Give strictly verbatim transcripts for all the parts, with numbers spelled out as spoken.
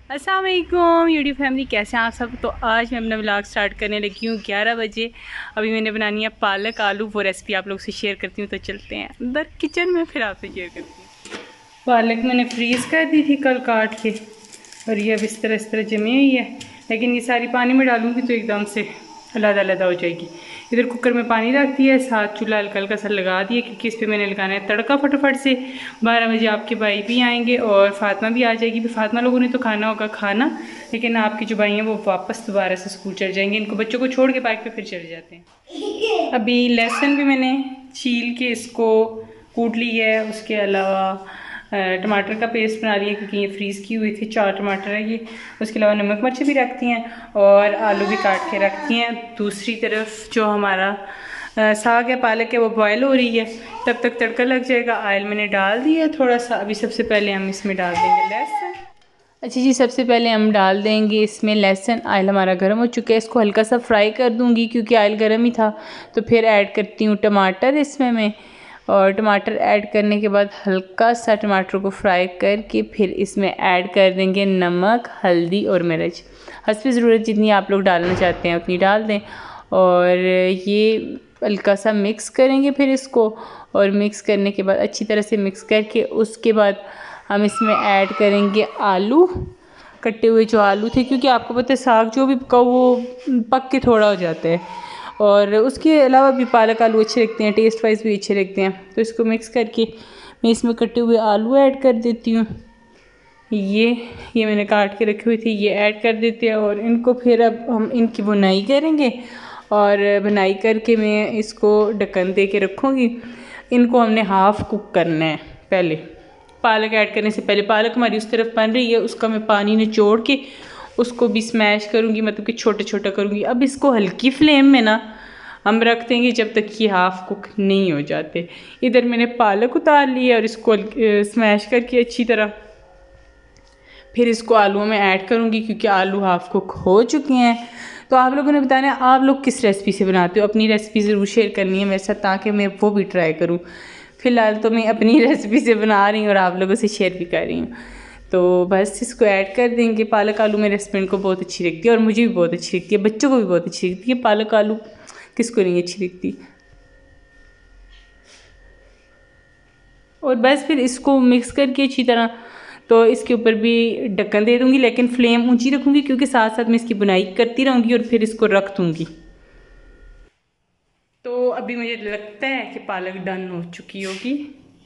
अस्सलाम वालेकुम YouTube family, कैसे हैं आप सब। तो आज मैं अपना व्लॉग स्टार्ट करने लगी हूँ ग्यारह बजे। अभी मैंने बनानी है पालक आलू, वो रेसिपी आप लोग से शेयर करती हूँ। तो चलते हैं अंदर किचन में, फिर आपसे शेयर करती हूँ। पालक मैंने फ्रीज़ कर दी थी कल काट के, और ये अब इस तरह इस तरह जमी हुई है। लेकिन ये सारी पानी में डालूँगी तो एकदम से अलग अलग हो जाएगी। इधर कुकर में पानी रख दिया है, साथ चूल्हा हल्का हल्का सा लगा दिया, क्योंकि इस पर मैंने लगाना है तड़का फटाफट से। बारह बजे आपके भाई भी आएंगे और फातिमा भी आ जाएगी। फिर फातिमा लोगों ने तो खाना होगा खाना, लेकिन आपके जो भाई हैं वो वापस दोबारा से स्कूल चले जाएंगे। इनको बच्चों को छोड़ के बाइक पे फिर चले जाते हैं। अभी लहसुन भी मैंने छील के इसको कूट ली है। उसके अलावा टमाटर का पेस्ट बना लिया, क्योंकि ये फ्रीज़ की हुई थी। चार टमाटर है ये। उसके अलावा नमक मिर्च भी रखती हैं और आलू भी काट के रखती हैं। दूसरी तरफ जो हमारा साग है, पालक है, वो बॉयल हो रही है। तब तक तड़का लग जाएगा। ऑयल मैंने डाल दिया थोड़ा सा। अभी सबसे पहले हम इसमें डाल देंगे लहसुन। अच्छा जी, सबसे पहले हम डाल देंगे इसमें लहसुन। ऑयल हमारा गर्म हो चुका है, इसको हल्का सा फ्राई कर दूंगी, क्योंकि ऑयल गर्म ही था। तो फिर ऐड करती हूँ टमाटर इसमें मैं, और टमाटर ऐड करने के बाद हल्का सा टमाटर को फ्राई करके फिर इसमें ऐड कर देंगे नमक, हल्दी और मिर्च। हस्बे ज़रूरत जितनी आप लोग डालना चाहते हैं उतनी डाल दें। और ये हल्का सा मिक्स करेंगे फिर इसको, और मिक्स करने के बाद अच्छी तरह से मिक्स करके उसके बाद हम इसमें ऐड करेंगे आलू, कटे हुए जो आलू थे, क्योंकि आपको पता है साग जो भी पका वो पक के थोड़ा हो जाता है। और उसके अलावा भी पालक आलू अच्छे लगते हैं, टेस्ट वाइज भी अच्छे लगते हैं। तो इसको मिक्स करके मैं इसमें कटे हुए आलू ऐड कर देती हूँ। ये ये मैंने काट के रखी हुई थी, ये ऐड कर देते हैं। और इनको फिर अब हम इनकी बुनाई करेंगे, और बुनाई करके मैं इसको ढक्कन दे के रखूँगी। इनको हमने हाफ़ कुक करना है पहले। पालक ऐड करने से पहले पालक हमारी उस तरफ बन रही है, उसका मैं पानी निचोड़ के उसको भी स्मैश करूँगी, मतलब कि छोटा छोटा करूँगी। अब इसको हल्की फ्लेम में ना हम रख देंगे जब तक ये हाफ़ कुक नहीं हो जाते। इधर मैंने पालक उतार लिया और इसको स्मैश करके अच्छी तरह फिर इसको आलूओं में ऐड करूँगी, क्योंकि आलू हाफ़ कुक हो चुके हैं। तो आप लोगों ने बताना है आप लोग किस रेसिपी से बनाते हो। अपनी रेसिपी ज़रूर शेयर करनी है मेरे साथ, ताकि मैं वो भी ट्राई करूँ। फ़िलहाल तो मैं अपनी रेसिपी से बना रही हूँ और आप लोगों से शेयर भी कर रही हूँ। तो बस इसको ऐड कर देंगे। पालक आलू मेरे हस्बैंड को बहुत अच्छी लगती है और मुझे भी बहुत अच्छी लगती है, बच्चों को भी बहुत अच्छी लगती है। पालक आलू किसको नहीं अच्छी लगती। और बस फिर इसको मिक्स करके अच्छी तरह, तो इसके ऊपर भी ढक्कन दे दूँगी, लेकिन फ्लेम ऊंची रखूँगी, क्योंकि साथ साथ मैं इसकी बुनाई करती रहूँगी और फिर इसको रख दूँगी। तो अभी मुझे लगता है कि पालक डन हो चुकी होगी।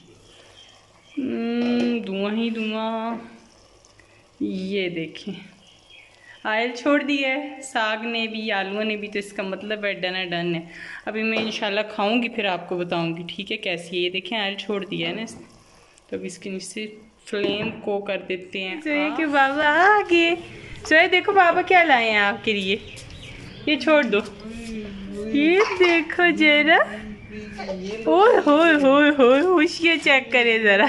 धुआं ही धुआं, ये देखें आयल छोड़ दी है साग ने भी, आलूओं ने भी। तो इसका मतलब है डन है, डन है। अभी मैं इंशाल्लाह खाऊंगी फिर आपको बताऊंगी, ठीक है कैसी है। ये देखें आयल छोड़ दिया है ना। तो अभी इसके नीचे फ्लेम को कर देते हैं। सोए के बाबा आ गए। सोए देखो बाबा क्या लाए हैं आपके लिए। ये छोड़ दो, ये देखो जरा। ओए होए होए होए, होशियार चेक करे जरा।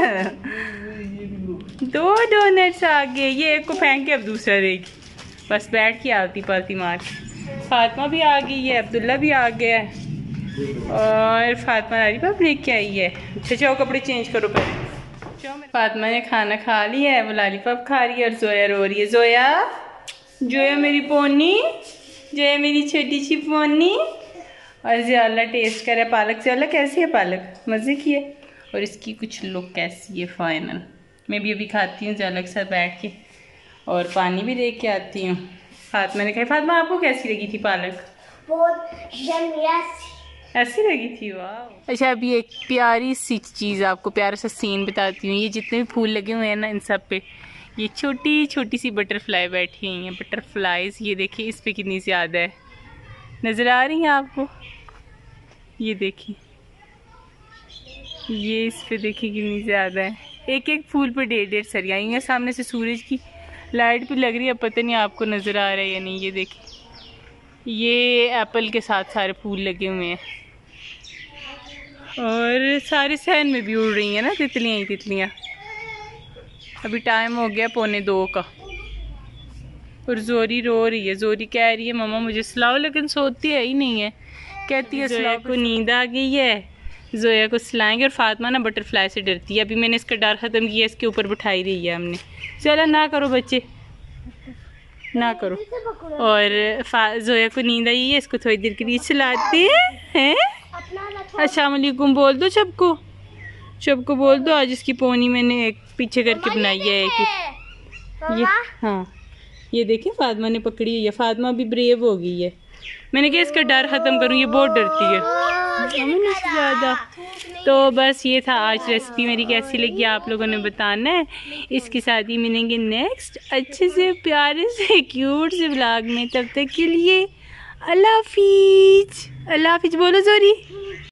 दो डोनट्स आ गए। ये एक को फेंक के अब दूसरा देगी। बस बैठ के आती पाती मार के। फातिमा भी आ गई है, अब्दुल्ला भी आ गया है, और फातिमा लालीपॉप लेके आई है। अच्छा जाओ कपड़े चेंज करो पहले। फातिमा ने खाना खा लिया है, वो लालीपॉप खा रही है और जोया रो रही है। जोया, जोया मेरी पोनी, जोया मेरी छोटी सी पोनी। और ज़्यादा टेस्ट करे पालक। ज़्यादा कैसी है पालक, मज़े की है। और इसकी कुछ लुक कैसी है फाइनल। मैं भी अभी खाती हूँ ज़्यादा के साथ बैठ के, और पानी भी दे के आती हूँ। फातिमा ने कहा, फातिमा आपको कैसी लगी थी पालक? बहुत ऐसी लगी थी, वाह। अच्छा अभी एक प्यारी सी चीज़ आपको, प्यारा सा सीन बताती हूँ। ये जितने भी फूल लगे हुए हैं ना, इन सब पे ये छोटी छोटी सी बटरफ्लाई बैठी हुई हैं। बटरफ्लाईज ये देखिए, इस पे कितनी ज़्यादा है, नज़र आ रही हैं आपको? ये देखिए, ये इस पे देखिए कितनी ज़्यादा है। एक एक फूल पे डेढ़ डेढ़ सरियाँ आई हैं। सामने से सूरज की लाइट भी लग रही है, पता नहीं आपको नज़र आ रहा है या नहीं। ये देखिए, ये एप्पल के साथ सारे फूल लगे हुए हैं, और सारे सहन में भी उड़ रही हैं ना तितलियाँ ही तितलियाँ। अभी टाइम हो गया पौने दो का, और जोरी रो रही है। जोरी कह रही है मम्मा मुझे सुलाओ, लेकिन सोती है ही नहीं है। कहती है जोया को नींद आ गई है, जोया को सुलाएंगे। और फातिमा ना बटरफ्लाई से डरती है। अभी मैंने इसका डर ख़त्म किया, इसके ऊपर बिठाई रही है हमने। चलो ना करो बच्चे, ना करो। और जोया को नींद आई है, इसको थोड़ी देर के लिए चलाते हैं हैं। अस्सलाम वालेकुम बोल दो सबको, सबको बोल दो। आज इसकी पोनी मैंने एक पीछे करके बनाई है कि ये, हाँ ये देखिए फातिमा ने पकड़ी है। फातिमा भी ब्रेव हो गई है। मैंने कहा इसका डर ख़त्म करूँ, ये बहुत डरती है ज़्यादा। तो बस ये था आज रेसिपी मेरी, कैसी लगी आप लोगों ने बताना है। इसके साथ ही मिलेंगे नेक्स्ट अच्छे से प्यारे से क्यूट से व्लॉग में। तब तक के लिए अल्लाह हाफिज। अल्लाह हाफिज बोलो जोरी।